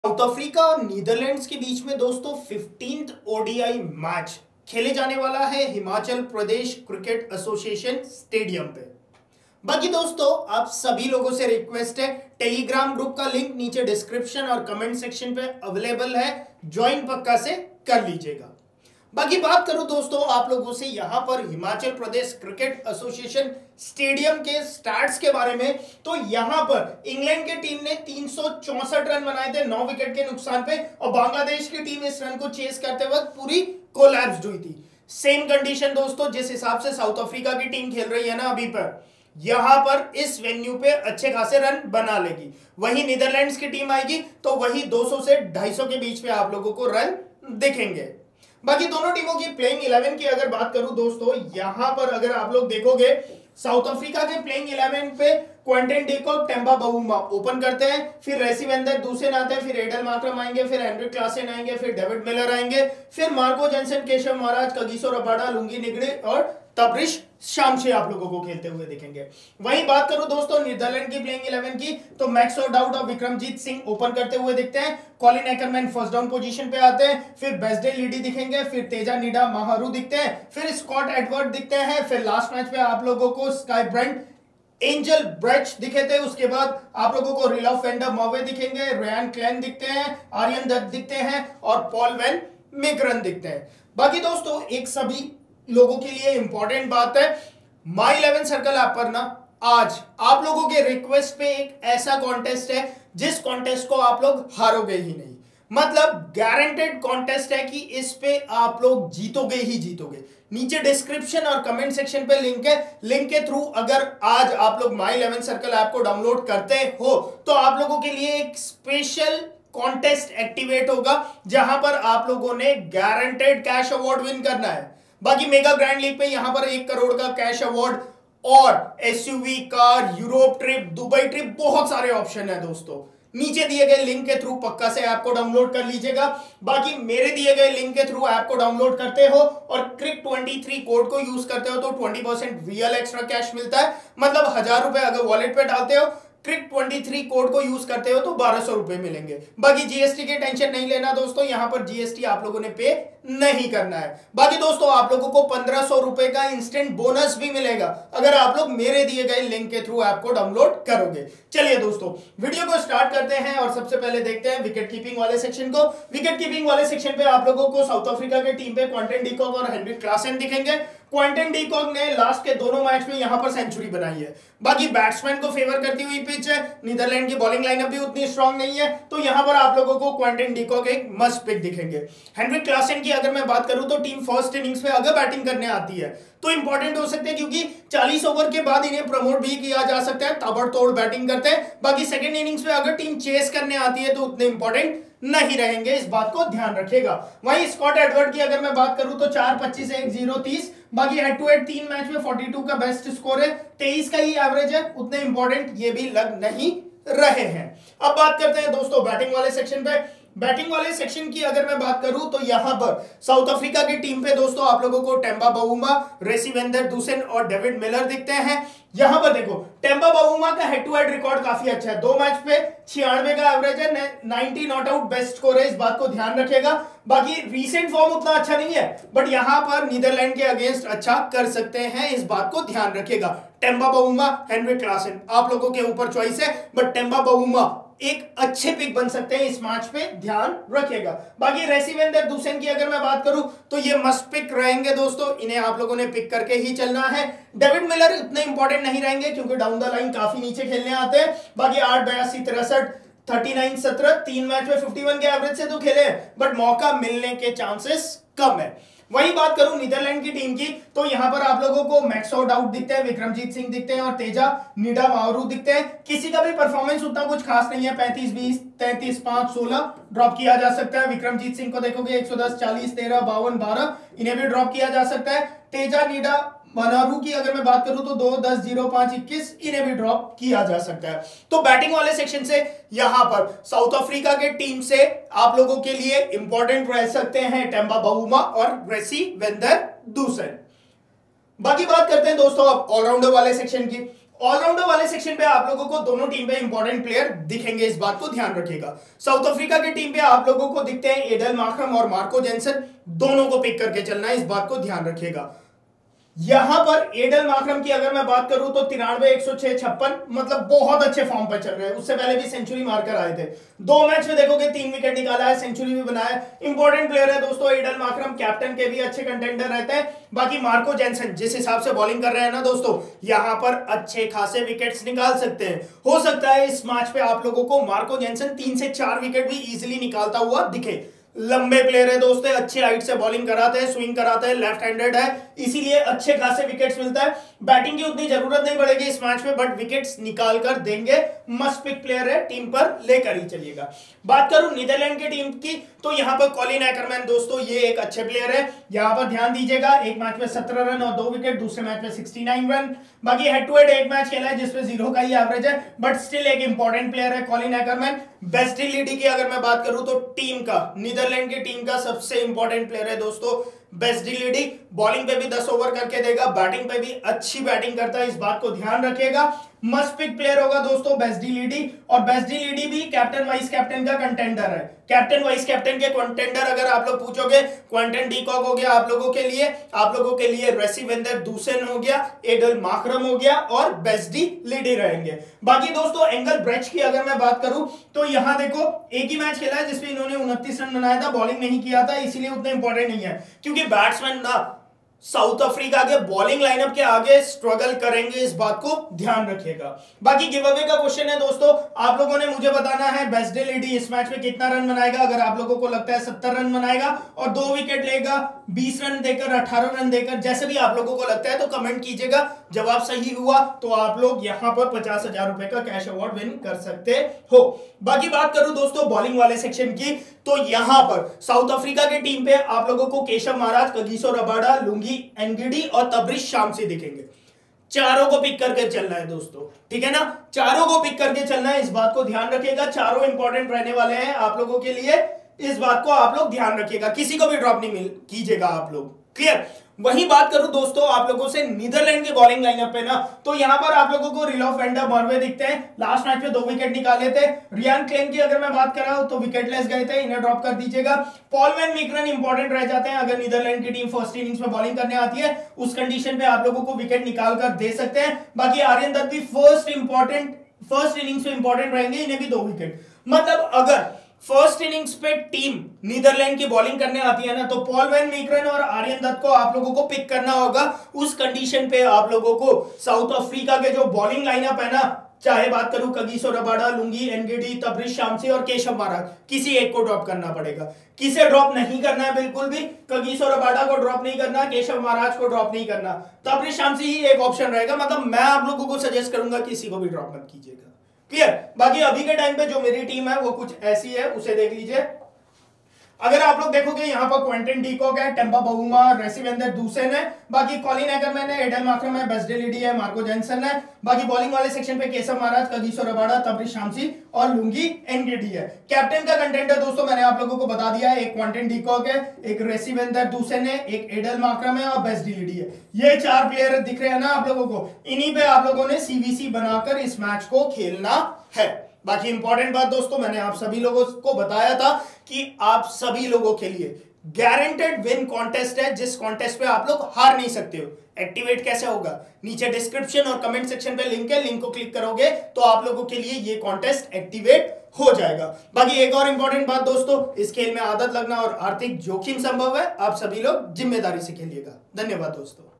South Africa और Netherlands के बीच में दोस्तों 15th ओडीआई मैच खेले जाने वाला है Himachal Pradesh cricket association stadium पे। बाकी दोस्तों आप सभी लोगों से रिक्वेस्ट है, टेलीग्राम ग्रुप का लिंक नीचे डिस्क्रिप्शन और कमेंट सेक्शन पे अवेलेबल है, ज्वाइन पक्का से कर लीजिएगा। बाकी बात करूं दोस्तों आप लोगों से यहां पर Himachal Pradesh cricket association stadium के स्टार्ट्स के बारे में, तो यहां पर इंग्लैंड की टीम ने 364 रन बनाए थे 9 विकेट के नुकसान पे, और बांग्लादेश की टीम इस रन को चेस करते वक्त पूरी कोलैप्स हुई थी। सेम कंडीशन दोस्तों जिस हिसाब से साउथ अफ्रीका की टीम खेल रही है ना अभी पर, यहां पर इस वेन्यू पे अच्छे खासे रन बना लेगी। वही नीदरलैंड्स की टीम आएगी तो वही 200 से 250 के बीच में आप लोगों को रन दिखेंगे। बाकी दोनों टीमों की प्लेइंग 11 की अगर बात करूं दोस्तों, यहां पर अगर आप लोग देखोगे साउथ अफ्रीका के प्लेइंग 11 पे Quinton de Kock, Temba Bavuma open करते हैं, फिर रेसी वेंदर दूसरे आते हैं, फिर एडल मार्करम आएंगे, फिर हेनरिक क्लासेन आएंगे, फिर डेविड मिलर आएंगे, फिर Marco Jansen, Keshav Maharaj, Kagiso Rabada, Lungi Ngidi और तबरिश शामशे आप लोगों को खेलते हुए दिखेंगे। वहीं बात करूं दोस्तों नीदरलैंड की प्लेइंग 11 की, तो मैक्स ओडाउट और विक्रमजीत सिंह ओपन करते हुए दिखते हैं, Colin Ackermann first down position पे आते हैं, फिर बेस्डे लीडी दिखेंगे, फिर तेजा नीडा महारू दिखते हैं, फिर स्कॉट एडवर्ड दिखते हैं, फिर लास्ट मैच पे आप लोगों को स्काई ब्रांड एंजल ब्रेच दिखे थे, उसके बाद आप लोगों को रिला फेंडर मॉवे दिखेंगे, रयान क्लैन दिखते हैं, आर्यन दत्त दिखते हैं और पॉल वैन मेकरन दिखते हैं। बाकी दोस्तों एक सभी लोगों के लिए इंपॉर्टेंट बात है, माई 11 सर्कल ऐप पर ना आज आप लोगों के रिक्वेस्ट पे एक ऐसा कॉन्टेस्ट है जिस कॉन्टेस्ट को आप लोग हारोगे ही नहीं, मतलब गारंटेड कॉन्टेस्ट है कि इस पे आप लोग जीतोगे ही जीतोगे। नीचे डिस्क्रिप्शन और कमेंट सेक्शन पे लिंक है, लिंक के थ्रू अगर आज आप लोग माई 11 सर्कल ऐप को डाउनलोड करते हो तो आप लोगों के लिए एक स्पेशल कॉन्टेस्ट एक्टिवेट होगा जहां पर आप लोगों ने गारंटेड कैश अवार्ड विन करना है। बाकी मेगा ग्रैंड लीग पे यहां पर 1 करोड़ का कैश अवार्ड और SUV, car, Europe trip, Dubai trip, बहुत सारे ऑप्शन है दोस्तों। नीचे दिए गए लिंक के थ्रू पक्का से ऐप को डाउनलोड कर लीजिएगा। बाकी मेरे दिए गए लिंक के थ्रू ऐप को डाउनलोड करते हो और क्रिक 23 कोड को यूज करते हो तो 20% रियल एक्स्ट्रा कैश मिलता है, मतलब 1000 रुपए अगर वॉलेट पे डालते हो, क्रिक 23 कोड को यूज करते हो तो 1200 रुपए मिलेंगे। बाकी जीएसटी की टेंशन नहीं लेना दोस्तों, यहां पर जीएसटी आप लोगों ने पे नहीं करना है। बाकी दोस्तों आप लोगों को 1500 रुपए का इंस्टेंट बोनस भी मिलेगा अगर आप लोग मेरे दिए गए लिंक के थ्रू ऐप को डाउनलोड करोगे। चलिए दोस्तों वीडियो को स्टार्ट करते हैं और सबसे पहले देखते हैं विकेट कीपिंग वाले सेक्शन को। विकेट कीपिंग वाले सेक्शन पे आप लोगों को साउथ अफ्रीका के टीम पे क्विंटन डी कॉक और हेनरिक क्लासेन दिखेंगे। क्विंटन डी कॉक ने लास्ट के दोनों मैच में यहां पर सेंचुरी बनाई है। बाकी बैट्समैन को फेवर करती हुई पिच है, नीदरलैंड की बॉलिंग लाइनअप भी उतनी स्ट्रांग नहीं है, तो यहां पर आप लोगों को क्विंटन डी कॉक एक मस्ट पिक दिखेंगे। हेनरिक क्लासेन की अगर मैं बात करूं तो टीम फर्स्ट इनिंग्स में अगर बैटिंग करने आती है तो इंपॉर्टेंट हो सकते हैं, क्योंकि 40 ओवर के बाद इन्हें प्रमोट भी किया जा सकता है, ताबड़तोड़ बैटिंग करते हैं। बाकी सेकंड इनिंग्स में अगर टीम चेस करने आती है तो उतने इंपॉर्टेंट नहीं रहेंगे, इस बात को ध्यान रखिएगा। वहीं स्कॉट एडवर्ड की अगर मैं बात करूं तो 4-25 1-0-30, बाकी हेड टू हेड 3 मैच में 42 का बेस्ट स्कोर है, 23 का ही एवरेज है, उतने इंपॉर्टेंट ये भी लग नहीं रहे हैं। अब बात करते हैं दोस्तों बैटिंग वाले सेक्शन पे। बैटिंग वाले सेक्शन की अगर मैं बात करूं तो यहां पर साउथ अफ्रीका की टीम पे दोस्तों आप लोगों को टेम्बा बावुम्बा, रेसी वेंदर दूसन और डेविड मिलर दिखते हैं। यहां पर देखो टेम्बा बावुम्बा का हेड टू हेड रिकॉर्ड काफी अच्छा है, 2 मैच पे 96 का एवरेज है, 90 नॉट आउट बेस्ट स्कोर है, इस बात को ध्यान रखिएगा। बाकी रीसेंट फॉर्म उतना अच्छा नहीं है, बट यहां पर नीदरलैंड के अगेंस्ट अच्छा कर सकते हैं, इस बात को ध्यान रखिएगा। टेम्बा बावुम्बा, हेनरिक क्लासेन आप लोगों के ऊपर चॉइस है, बट टेम्बा बावुम्बा एक अच्छे पिक बन सकते हैं इस मैच पे, ध्यान रखिएगा। बाकी रेसी वेंदर दूसन की अगर मैं बात करूं तो ये मस्ट पिक रहेंगे दोस्तों, इन्हें आप लोगों ने पिक करके ही चलना है। डेविड मिलर इतने इंपॉर्टेंट नहीं रहेंगे क्योंकि डाउन द लाइन काफी नीचे खेलने आते हैं। बाकी 8-82-63 39-17 3 मैच में 51 के एवरेज से तो खेले, बट मौका मिलने के चांसेस कम है। वही बात करूं नीदरलैंड की टीम की, तो यहां पर आप लोगों को मैक्स आउट दिखते हैं, विक्रमजीत सिंह दिखते हैं और तेजा नीडा माहरू दिखते हैं। किसी का भी परफॉर्मेंस उतना कुछ खास नहीं है, 35-20 33-5-16 ड्रॉप किया जा सकता है। विक्रमजीत सिंह को देखोगे 110 40 13 52 12, इन्हें भी ड्रॉप किया जा सकता है। तेजा नीडा मनारू की अगर मैं बात करूं तो 2 10 0 5 21, इन्हें भी ड्रॉप किया जा सकता है। तो बैटिंग वाले सेक्शन से यहां पर साउथ अफ्रीका के टीम से आप लोगों के लिए इंपॉर्टेंट रह सकते हैं टेम्बा बावुम्बा और रेसी वेंदर दूसन। बाकी बात करते हैं दोस्तों अब ऑलराउंडर वाले सेक्शन की। ऑलराउंडर वाले सेक्शन पे आप लोगों को दोनों टीम पे इंपॉर्टेंट प्लेयर दिखेंगे, इस बात को ध्यान रखिएगा। साउथ अफ्रीका की टीम पे आप लोगों को दिखते हैं एडल मार्करम और मार्को जेनसन, दोनों को पिक करके चलना है, इस बात को ध्यान रखिएगा। यहां पर एडल मार्करम की अगर मैं बात करूं तो 93, 106, 56, मतलब बहुत अच्छे फॉर्म पर चल रहे हैं। उससे पहले भी सेंचुरी मारकर आए थे, 2 मैच में देखोगे 3 विकेट निकाला है, सेंचुरी भी बनाया है। इंपॉर्टेंट प्लेयर है दोस्तों एडल मार्करम, कैप्टन के भी अच्छे कंटेंडर रहते हैं। बाकी मार्को जेनसन जिस हिसाब से बॉलिंग कर रहे हैं ना दोस्तों, यहां पर अच्छे खासे विकेट्स निकाल सकते हैं। हो सकता है इस मैच पे आप लोगों को मार्को जेनसन 3 से 4 विकेट भी इजीली निकालता हुआ दिखे। लंबे प्लेयर है दोस्तों, अच्छे हाइट से बॉलिंग कराते हैं, स्विंग कराते हैं, लेफ्ट हैंडेड है, इसीलिए अच्छे खासे विकेट्स मिलता है। बैटिंग की उतनी जरूरत नहीं पड़ेगी इस मैच में, बट विकेट्स निकाल कर देंगे। मस्ट पिक प्लेयर है, टीम पर लेकर ही चलिएगा। बात करूं नीदरलैंड की टीम की तो यहां पर कॉलिन एकरमैन दोस्तों, ये एक अच्छे प्लेयर है। यहां पर ध्यान दीजिएगा, एक मैच में 17 रन और 2 विकेट, दूसरे मैच में 69 रन। बाकी हेड टू हेड एक मैच खेला है जिसमें 0 का ही एवरेज है, बट स्टिल एक इंपॉर्टेंट प्लेयर है कॉलिन एकरमैन। बेस्ट लीडी की अगर मैं बात करूं तो टीम का, नीदरलैंड की टीम का सबसे इंपॉर्टेंट प्लेयर है दोस्तों बेस्ट लीडी। बॉलिंग पे भी 10 ओवर करके देगा, बैटिंग पे भी अच्छी बैटिंग करता है, इस बात को ध्यान रखिएगा। मस्ट पिक प्लेयर होगा दोस्तों बेस्ट लीडी, और बेस्ट लीडी भी कैप्टन वाइस कैप्टन का कंटेंडर है। कैप्टन वाइस कैप्टन के कंटेंडर अगर आप लोग पूछोगे, क्विंटन डीकॉक हो गया आप लोगों के लिए रेसिवेंदर दूसन हो गया, एडल मार्करम हो गया, और बेस्ट लीडी रहेंगे। बाकी दोस्तों एंगल ब्रेच की अगर मैं बात करूं तो यहां देखो एक ही मैच खेला है जिसमें इन्होंने 29 रन बनाया था, बॉलिंग नहीं किया था, इसीलिए उतना इंपॉर्टेंट नहीं है, क्योंकि बैट्समैन ना साउथ अफ्रीका के बॉलिंग लाइनअप के आगे स्ट्रगल करेंगे, इस बात को ध्यान रखिएगा। बाकी गिव अवे का क्वेश्चन है दोस्तों, आप लोगों ने मुझे बताना है बेस्ट लीडी इस मैच में कितना रन बनाएगा। अगर आप लोगों को लगता है 70 रन बनाएगा और 2 विकेट लेगा, 20 रन देकर, 18 रन देकर, जैसे भी आप लोगों को लगता है तो कमेंट कीजिएगा। जवाब सही हुआ तो आप लोग यहां पर 50,000 रुपए का कैश अवार्ड विन कर सकते हो। बाकी बात करूं दोस्तों बॉलिंग वाले सेक्शन की तो यहां पर साउथ अफ्रीका की टीम पे आप लोगों को Keshav Maharaj, Kagiso Rabada, Lungi Ngidi और तबरिश शामसी दिखेंगे। चारों को पिक करके चलना है दोस्तों, ठीक है ना, चारों को पिक करके चलना है, इस बात को ध्यान रखिएगा। चारों इंपॉर्टेंट रहने वाले हैं आप लोगों के लिए, इस बात को आप लोग ध्यान रखिएगा, किसी को भी ड्रॉप नहीं कीजिएगा आप लोग, क्लियर। वही बात करूं दोस्तों आप लोगों से नीदरलैंड की बॉलिंग लाइनअप पे ना, तो यहां पर आप लोगों को रिलॉफ वेंडर मॉर्वे दिखते हैं, लास्ट मैच में 2 विकेट निकाले थे। रियान क्लेन की अगर मैं बात कर रहा हूं तो विकेटलेस गए थे, इन्हें ड्रॉप कर दीजिएगा। पॉल वैन मीकरन इंपॉर्टेंट रह जाते हैं, अगर नीदरलैंड की टीम फर्स्ट इनिंग्स में बॉलिंग करने आती है उस कंडीशन पे आप लोगों को विकेट निकाल कर दे सकते हैं। बाकी आर्यन दत्त भी फर्स्ट इनिंग्स में इंपॉर्टेंट रहेंगे, इन्हें भी 2 विकेट। मतलब अगर फर्स्ट इनिंग्स पे टीम नीदरलैंड की बॉलिंग करने आती है ना, तो पॉल वैन मीकरन और आर्यन दत्त को आप लोगों को पिक करना होगा। उस कंडीशन पे आप लोगों को साउथ अफ्रीका के जो बॉलिंग लाइनअप है ना, चाहे बात करूं Kagiso Rabada, Lungi Ngidi, Tabraiz Shamsi और केशव महाराज, किसी एक को ड्रॉप करना पड़ेगा। किसे ड्रॉप नहीं करना है बिल्कुल भी, कगिसो रबाडा को ड्रॉप नहीं करना, केशव महाराज को ड्रॉप नहीं करना, तबरिश शामसी ही एक ऑप्शन रहेगा। मतलब मैं आप लोगों को सजेस्ट करूंगा किसी को भी ड्रॉप मत कीजिएगा, क्लियर। बाकी अभी के टाइम पे जो मेरी टीम है वो कुछ ऐसी है, उसे देख लीजिए। अगर आप लोग देखोगे यहां पर क्विंटन डीकॉक है, टेम्पा बाउमा, रेसिवेंदर दूसन है, बाकी कॉलिन एकरमैन है, एडल मार्करम है, बेस्ट लीडी है, मार्को जेनसन है। बाकी बॉलिंग वाले सेक्शन पे Keshav Maharaj, Kagiso Rabada, Tabraiz Shamsi और लुंगी एनगिडी है। कैप्टन का कंटेंडर दोस्तों मैंने आप लोगों को बता दिया है, एक क्विंटन डीकॉक है, एक रेसिवेंदर दूसन है, एक एडल मार्करम है और बेस्ट लीडी है। ये 4 प्लेयर दिख रहे हैं ना आप लोगों को, इन्हीं पे आप लोगों ने सीवीसी बनाकर इस मैच को खेलना है। बाकी इंपॉर्टेंट बात दोस्तों, मैंने आप सभी लोगों को बताया था कि आप सभी लोगों के लिए गारंटेड विन कॉन्टेस्ट है, जिस कॉन्टेस्ट पे आप लोग हार नहीं सकते हो। एक्टिवेट कैसे होगा, नीचे डिस्क्रिप्शन और कमेंट सेक्शन पे लिंक है, लिंक को क्लिक करोगे तो आप लोगों के लिए ये कॉन्टेस्ट एक्टिवेट हो जाएगा। बाकी एक और इंपॉर्टेंट बात दोस्तों, इस खेल में आदत लगना और आर्थिक जोखिम संभव है, आप सभी लोग जिम्मेदारी से खेलिएगा। धन्यवाद दोस्तों।